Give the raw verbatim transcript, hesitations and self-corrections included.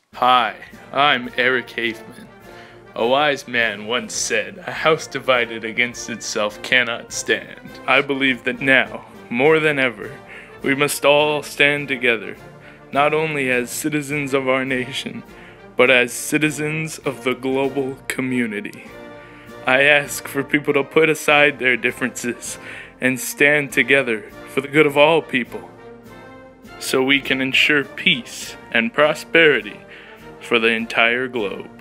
Hi, I'm Eric Haifman. A wise man once said, "A house divided against itself cannot stand." I believe that now, more than ever, we must all stand together, not only as citizens of our nation, but as citizens of the global community. I ask for people to put aside their differences and stand together for the good of all people, so we can ensure peace and prosperity for the entire globe.